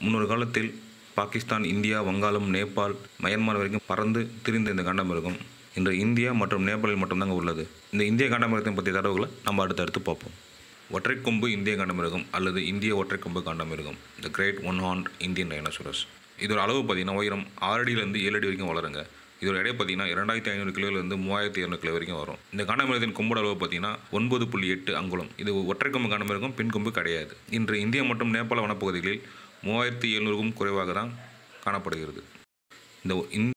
முன்னொரு காலத்தில் பாகிஸ்தான், இந்தியா, வங்காளம், நேபாள், மயன்மார் வரைக்கும் பறந்து திரிந்த இந்த காண்டாமிருகம் இன்று இந்தியா மற்றும் நேபாளில் மட்டும்தாங்க உள்ளது. இந்த இந்திய காண்டாமிருகத்தை பற்றிய தகவல்களை நம்ம அடுத்தடுத்து பார்ப்போம். ஒற்றைக்கொம்பு இந்திய காண்டாமிருகம் அல்லது இந்திய ஒற்றைக்கொம்பு காண்டாமிருகம், the great one horned Indian rhinoceros. இதோட அளவு பார்த்தீங்கன்னா உயரம் 6 அடியிலேருந்து 7 அடி வரைக்கும் வளருங்க. இதோட எடை பார்த்தீங்கன்னா 2500 கிலோலேருந்து 3200 கிலோ வரைக்கும் வரும். இந்த காண்டாமிருகத்தின் கொம்போட அளவு பார்த்தீங்கன்னா 9.8 அங்குலம். இது ஒற்றைக்கொம்பு காண்டாமிருகம், பெண் கொம்பு கிடையாது. இன்று இந்தியா மற்றும் நேபாள வனப்பகுதிகளில் 3700க்கும் குறைவாக தான் காணப்படுகிறது. இந்த